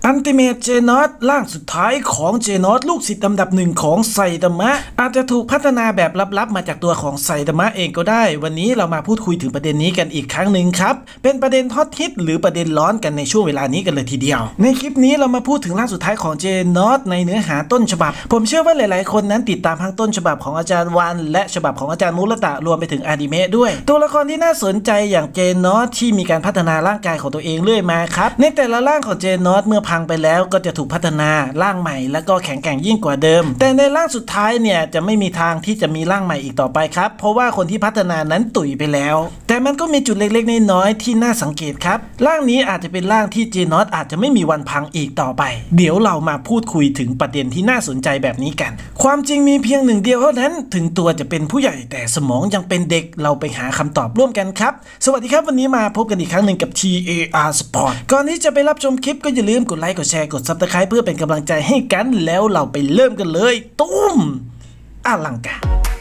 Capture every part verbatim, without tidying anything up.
อันติเมตเจนอตร่างสุดท้ายของเจนอตลูกศิษย์ลำดับหนึ่งของไซตามะอาจจะถูกพัฒนาแบบลับๆมาจากตัวของไซตามะเองก็ได้วันนี้เรามาพูดคุยถึงประเด็นนี้กันอีกครั้งหนึ่งครับเป็นประเด็นฮอตฮิตหรือประเด็นร้อนกันในช่วงเวลานี้กันเลยทีเดียวในคลิปนี้เรามาพูดถึงร่างสุดท้ายของเจนอตในเนื้อหาต้นฉบับผมเชื่อว่าหลายๆคนนั้นติดตามทั้งต้นฉบับของอาจารย์วันและฉบับของอาจารย์มุรตะรวมไปถึงอนิเมะด้วยตัวละครที่น่าสนใจอย่างเจนอตที่มีการพัฒนาร่างกายของตัวเองเรื่อยมาครับในแต่ละร่างของเจนอตเมื่อพังไปแล้วก็จะถูกพัฒนาร่างใหม่แล้วก็แข็งแกร่งยิ่งกว่าเดิมแต่ในร่างสุดท้ายเนี่ยจะไม่มีทางที่จะมีร่างใหม่อีกต่อไปครับเพราะว่าคนที่พัฒนานั้นตุ๋ยไปแล้วแต่มันก็มีจุดเล็กๆน้อยๆที่น่าสังเกตครับร่างนี้อาจจะเป็นร่างที่เจนอตอาจจะไม่มีวันพังอีกต่อไปเดี๋ยวเรามาพูดคุยถึงประเด็นที่น่าสนใจแบบนี้กันความจริงมีเพียงหนึ่งเดียวเท่านั้นถึงตัวจะเป็นผู้ใหญ่แต่สมองยังเป็นเด็กเราไปหาคำตอบร่วมกันครับสวัสดีครับวันนี้มาพบกันอีกครั้งหนึ่งกับ ที เอ อาร์ Sport ก่อนที่จะไปรับชมคลิปก็อย่าลืมกดไลค์กดแชร์กด ซับสไครบ์ เพื่อเป็นกำลังใจให้กันแล้วเราไปเริ่มกันเลยตุ้มอลังการ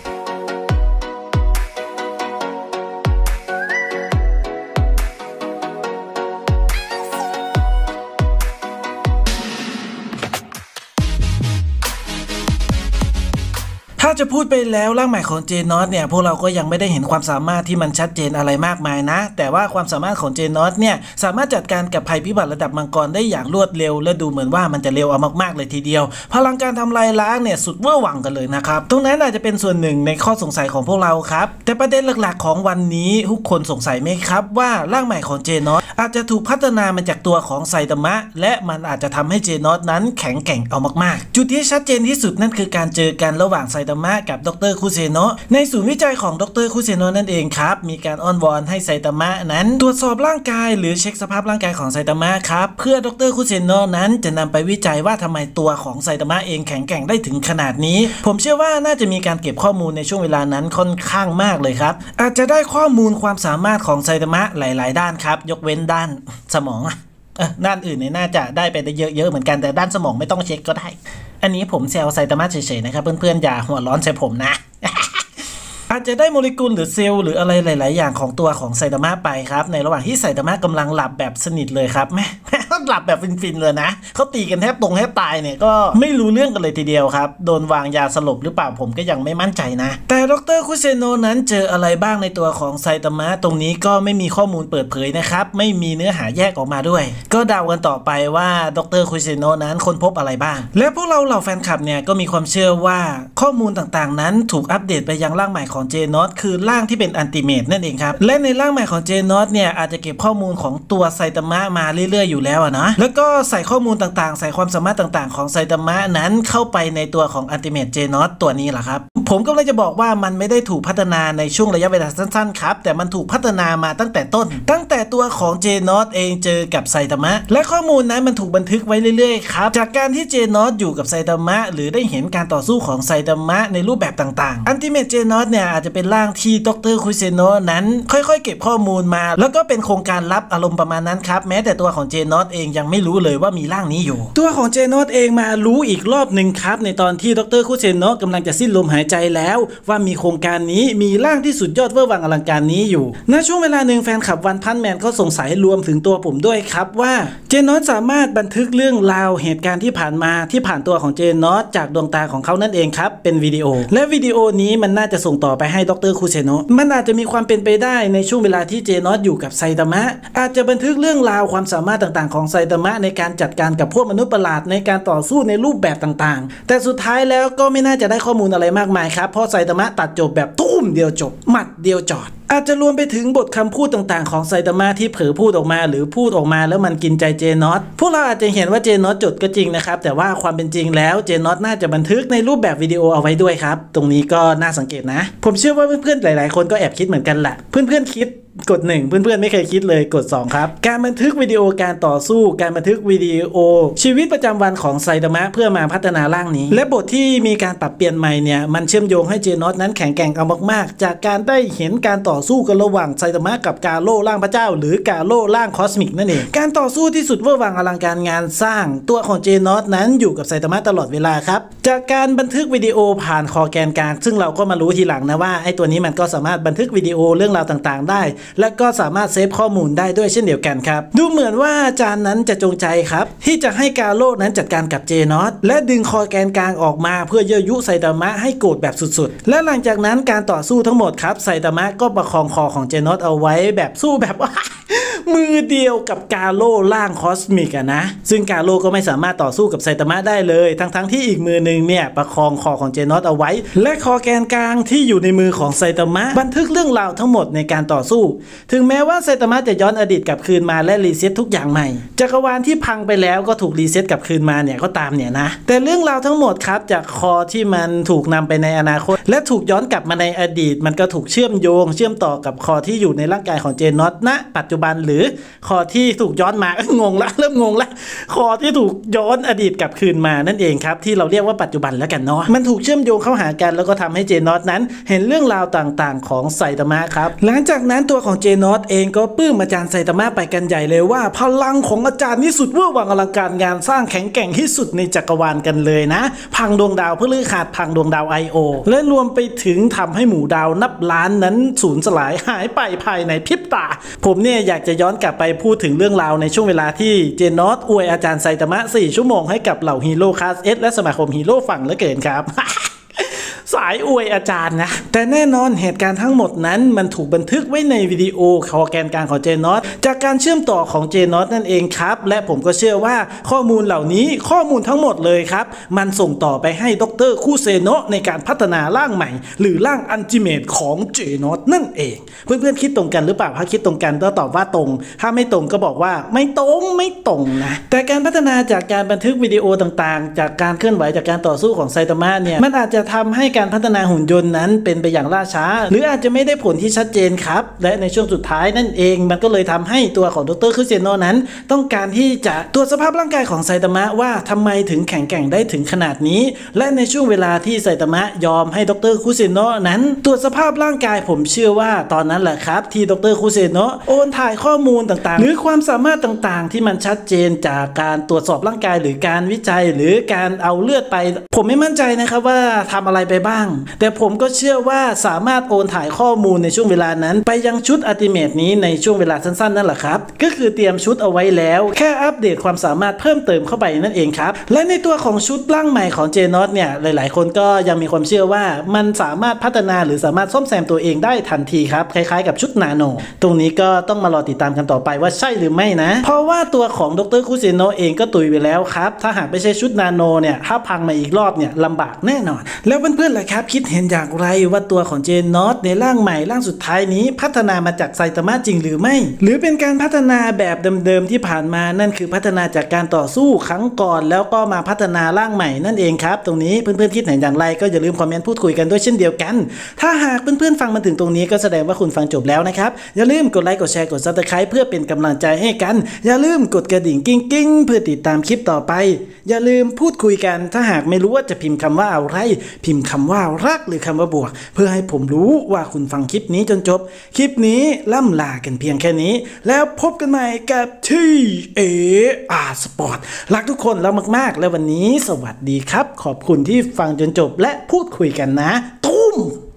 ถ้าจะพูดไปแล้วร่างใหม่ของเจนอตเนี่ยพวกเราก็ยังไม่ได้เห็นความสามารถที่มันชัดเจนอะไรมากมายนะแต่ว่าความสามารถของเจนอตเนี่ยสามารถจัดการกับภัยพิบัติระดับมังกรได้อย่างรวดเร็วและดูเหมือนว่ามันจะเร็วเอามากๆเลยทีเดียวพลังการทำลายล้างเนี่ยสุดเวอร์วังกันเลยนะครับตรงนั้นอาจจะเป็นส่วนหนึ่งในข้อสงสัยของพวกเราครับแต่ประเด็นหลักๆของวันนี้ทุกคนสงสัยไหมครับว่าร่างใหม่ของเจนอตอาจจะถูกพัฒนามาจากตัวของไซตามะและมันอาจจะทำให้เจนอตนั้นแข็งแกร่งเอามากๆจุดที่ชัดเจนที่สุดนั่นคือการเจอกันระหว่างไซตามะกับดรคุเซโนะในศูนย์วิจัยของดรคุเซโนะนั่นเองครับมีการอ้อนวอนให้ไซตามะนั้นตรวจสอบร่างกายหรือเช็คสภาพร่างกายของไซตามะครับเพื่อดรคุเซโนะนั้นจะนำไปวิจัยว่าทำไมตัวของไซตามะเองแข็งแกร่งได้ถึงขนาดนี้ผมเชื่อว่าน่าจะมีการเก็บข้อมูลในช่วงเวลานั้นค่อนข้างมากเลยครับอาจจะได้ข้อมูลความสามารถของไซตามะหลายๆด้านครับยกเว้นด้านสมองด้านอื่นเนี่ยน่าจะได้ไปได้เยอะๆเหมือนกันแต่ด้านสมองไม่ต้องเช็คก็ได้อันนี้ผมแซวไซตามะเฉยๆนะครับเพื่อนๆอย่าหัวร้อนใส่ผมนะอาจจะได้โมเลกุลหรือเซลล์หรืออะไรหลายๆอย่างของตัวของไซตามะไปครับในระหว่างที่ไซตามะกำลังหลับแบบสนิทเลยครับแม่หลับแบบฟินๆเลยนะเขาตีกันแทบตรงแทบตายเนี่ยก็ไม่รู้เรื่องกันเลยทีเดียวครับโดนวางยาสลบหรือเปล่าผมก็ยังไม่มั่นใจนะแต่ดรคุเซโนะนั้นเจออะไรบ้างในตัวของไซตามะตรงนี้ก็ไม่มีข้อมูลเปิดเผยนะครับไม่มีเนื้อหาแยกออกมาด้วยก็เดากันต่อไปว่าดรคุเซโนะนั้นค้นพบอะไรบ้างและพวกเราเหล่าแฟนคลับเนี่ยก็มีความเชื่อว่าข้อมูลต่างๆนั้นถูกอัปเดตไปยังร่างใหม่ของเจนอตคือร่างที่เป็นอันติเมตนั่นเองครับและในร่างใหม่ของเจนอตเนี่ยอาจจะเก็บข้อมูลของตัวไซตามะมาเรื่อยๆอยู่แล้วนะแล้วก็ใส่ข้อมูลต่างๆใส่ความสามารถต่างๆของไซตามะนั้นเข้าไปในตัวของอันติเมตเจนอตตัวนี้แหละครับผมก็เลยจะบอกว่ามันไม่ได้ถูกพัฒนาในช่วงระยะเวลาสั้นๆครับแต่มันถูกพัฒนามาตั้งแต่ต้นตั้งแต่ตัวของเจนอตเองเจอกับไซตามะและข้อมูลนั้นมันถูกบันทึกไว้เรื่อยๆครับจากการที่เจนอตอยู่กับไซตามะหรือได้เห็นการต่อสู้ของไซตามะในรูปแบบต่างๆอันติเมตเจนอตเนี่ยอาจจะเป็นร่างที่ดรคุเซโนะนั้นค่อยๆเก็บข้อมูลมาแล้วก็เป็นโครงการลับอารมณ์ประมาณนั้นครับแม้แต่ตัวของเจนอตเองยังไม่รู้เลยว่ามีร่างนี้อยู่ตัวของเจนอตเองมารู้อีกรอบหนึ่งครับในตอนที่ดรคุเซโนะกำลังจะสิ้นลมหายใจแล้วว่ามีโครงการนี้มีร่างที่สุดยอดเวอร์วังอลังการนี้อยู่ณช่วงเวลาหนึ่งแฟนคลับวันพันแมนก็สงสัยรวมถึงตัวผมด้วยครับว่าเจนอตสามารถบันทึกเรื่องราวเหตุการณ์ที่ผ่านมาที่ผ่านตัวของเจนอตจากดวงตาของเขานั่นเองครับเป็นวิดีโอและวิดีโอนี้มันน่าจะส่งต่อไปให้ดรคุเซโนะมันอาจจะมีความเป็นไปได้ในช่วงเวลาที่เจนอตอยู่กับไซตามะอาจจะบันทึกเรื่องราวความสามารถต่างๆของไซตามะในการจัดการกับพวกมนุษย์ประหลาดในการต่อสู้ในรูปแบบต่างๆแต่สุดท้ายแล้วก็ไม่น่าจะได้ข้อมูลอะไรมากมายครับเพราะไซตามะตัดจบแบบตุ้มเดียวจบหมัดเดียวจอดอาจจะรวมไปถึงบทคำพูดต่างๆของไซตามะที่เผลอพูดออกมาหรือพูดออกมาแล้วมันกินใจเจนอตพวกเราอาจจะเห็นว่าเจนอตจดก็จริงนะครับแต่ว่าความเป็นจริงแล้วเจนอตน่าจะบันทึกในรูปแบบวิดีโอเอาไว้ด้วยครับตรงนี้ก็น่าสังเกตนะผมเชื่อว่าเพื่อนๆหลายๆคนก็แอบคิดเหมือนกันแหละเพื่อนๆคิดกดหนึ่งเพื่อนๆไม่เคยคิดเลยกดสองครับการบันทึกวิดีโอการต่อสู้การบันทึกวิดีโอชีวิตประจำวันของไซตามะเพื่อมาพัฒนาร่างนี้และบทที่มีการปรับเปลี่ยนใหม่เนี่ยมันเชื่อมโยงให้เจนอตนั้นแข็งแกร่งเอามากๆจากการได้เห็นการต่อสู้กันระหว่างไซตามะกับกาโร่ร่างพระเจ้าหรือกาโร่ร่างคอสมิกนั่นเองการต่อสู้ที่สุดเวอร์วังอลังการงานสร้างตัวของเจนอตนั้นอยู่กับไซตามะตลอดเวลาครับจากการบันทึกวิดีโอผ่านคอแกนกลางซึ่งเราก็มารู้ทีหลังนะว่าไอ้ตัวนี้มันก็สามารถบันทึกวิดีโอเรื่องราวต่างๆได้และก็สามารถเซฟข้อมูลได้ด้วยเช่นเดียวกันครับดูเหมือนว่าอาจารย์นั้นจะจงใจครับที่จะให้กาโร่นั้นจัดการกับเจนอตและดึงคอแกนกลางออกมาเพื่อเย่อยุไซตามะให้โกรธแบบสุดๆและหลังจากนั้นการต่อสู้ทั้งหมดครับไซตามะก็ประคองคอของเจนอตเอาไว้แบบสู้แบบว่า มือเดียวกับกาโร่ร่างคอสมิกอะนะซึ่งกาโร่ก็ไม่สามารถต่อสู้กับไซตามะได้เลยทั้งๆที่อีกมือหนึ่งเนี่ยประคองคอของเจนอตเอาไว้และคอแกนกลางที่อยู่ในมือของไซตามะบันทึกเรื่องราวทั้งหมดในการต่อสู้ถึงแม้ว่าไซตามะจะย้อนอดีตกลับคืนมาและรีเซ็ตทุกอย่างใหม่จักรวาลที่พังไปแล้วก็ถูกรีเซ็ตกลับคืนมาเนี่ยก็ตามเนี่ยนะแต่เรื่องราวทั้งหมดครับจากคอที่มันถูกนำไปในอนาคตและถูกย้อนกลับมาในอดีตมันก็ถูกเชื่อมโยงเชื่อมต่อกับคอที่อยู่ในร่างกายของเจนอตณปัจจุบันหรือคอที่ถูกย้อนมางงละเริ่มงงละคอที่ถูกย้อนอดีตกลับคืนมานั่นเองครับที่เราเรียกว่าปัจจุบันแล้วกันเนาะมันถูกเชื่อมโยงเข้าหากันแล้วก็ทำให้เจนอตนั้นเห็นเรื่องราวต่างๆของไซตามะครับหลังจากนั้นตัวของเจนอตเองก็ปลื้มอาจารย์ไซตามะไปกันใหญ่เลยว่าพลังของอาจารย์นี่สุดเวอร์วังอลังการงานสร้างแข็งแกร่งที่สุดในจักรวาลกันเลยนะพังดวงดาวพฤหัสพังดวงดาว ไอ โอ และรวมไปถึงทำให้หมู่ดาวนับล้านนั้นสูญสลายหายไปภายในพริบตาผมเนี่ยอยากจะย้อนกลับไปพูดถึงเรื่องราวในช่วงเวลาที่เจนอตอวยอาจารย์ไซตามะสี่ชั่วโมงให้กับเหล่าฮีโร่คลาส เอส และสมาคมฮีโร่ฝั่งเหลือเกินครับ สายอวยอาจารย์นะแต่แน่นอนเหตุการณ์ทั้งหมดนั้นมันถูกบันทึกไว้ในวิดีโอคอแกนกลางของเจนอตจากการเชื่อมต่อของเจนอตนั่นเองครับและผมก็เชื่อว่าข้อมูลเหล่านี้ข้อมูลทั้งหมดเลยครับมันส่งต่อไปให้ดร.คูเซโนะในการพัฒนาร่างใหม่หรือร่างอัลติเมทของเจนอตนั่นเองเพื่อนๆคิดตรงกันหรือเปล่าถ้าคิดตรงกันก็ตอบว่าตรงถ้าไม่ตรงก็บอกว่าไม่ตรงไม่ตรงนะแต่การพัฒนาจากการบันทึกวิดีโอต่างๆจากการเคลื่อนไหวจากการต่อสู้ของไซตามะเนี่ยมันอาจจะทำให้การพัฒนาหุ่นยนต์นั้นเป็นไปอย่างล่าช้าหรืออาจจะไม่ได้ผลที่ชัดเจนครับและในช่วงสุดท้ายนั่นเองมันก็เลยทำให้ตัวของดร.คุเซโนะนั้นต้องการที่จะตรวจสภาพร่างกายของไซตามะว่าทำไมถึงแข็งแกร่งได้ถึงขนาดนี้และในช่วงเวลาที่ไซตามะยอมให้ดร.คุเซโนะนั้นตรวจสภาพร่างกายผมเชื่อว่าตอนนั้นแหละครับที่ดร.คุเซโนะโอนถ่ายข้อมูลต่างๆหรือความสามารถต่างๆที่มันชัดเจนจากการตรวจสอบร่างกายหรือการวิจัยหรือการเอาเลือดไปผมไม่มั่นใจนะครับว่าทำอะไรไปบ้างแต่ผมก็เชื่อว่าสามารถโอนถ่ายข้อมูลในช่วงเวลานั้นไปยังชุดอัลติเมทนี้ในช่วงเวลาสั้นๆนั่นแหละครับก็คือเตรียมชุดเอาไว้แล้วแค่อัปเดตความสามารถเพิ่มเติมเข้าไปนั่นเองครับและในตัวของชุดร่างใหม่ของเจนอตเนี่ยหลายๆคนก็ยังมีความเชื่อว่ามันสามารถพัฒนาหรือสามารถซ่อมแซมตัวเองได้ทันทีครับคล้ายๆกับชุดนาโนตรงนี้ก็ต้องมารอติดตามกันต่อไปว่าใช่หรือไม่นะเพราะว่าตัวของดร.คุเซโนะเองก็ตุยไปแล้วครับถ้าหากไม่ใช่ชุดนาโนเนี่ยถ้าพังมาอีกรอบเนี่ยลำบากแน่นอนแล้วเพื่อนๆล่ะครับคิดเห็นอย่างไรว่าตัวของเจนอตในร่างใหม่ร่างสุดท้ายนี้พัฒนามาจากไซตามะจริงหรือไม่หรือเป็นการพัฒนาแบบเดิมๆที่ผ่านมานั่นคือพัฒนาจากการต่อสู้ครั้งก่อนแล้วก็มาพัฒนาร่างใหม่นั่นเองครับตรงนี้เพื่อนๆคิดเห็นอย่างไรก็อย่าลืมคอมเมนต์พูดคุยกันด้วยเช่นเดียวกันถ้าหากเพื่อนๆฟังมาถึงตรงนี้ก็แสดงว่าคุณฟังจบแล้วนะครับอย่าลืมกดไลค์กดแชร์กด ซับสไครบ์ เพื่อเป็นกำลังใจให้กันอย่าลืมกดกระดิ่งกิ้งๆเพื่อติดตามคลิปต่อไปอย่าลืมพูดคุยกันถ้าหากไม่รู้ว่าจะพิมพ์คำว่าอะไรพิมพ์คำว่ารักหรือคำว่าบวกเพื่อให้ผมรู้ว่าคุณฟังคลิปนี้จนจบคลิปนี้ล่ำลากันเพียงแค่นี้แล้วพบกันใหม่กับ ที เอ อาร์ Sport รักทุกคนแล้วมากๆและวันนี้สวัสดีครับขอบคุณที่ฟังจนจบและพูดคุยกันนะตุ้ม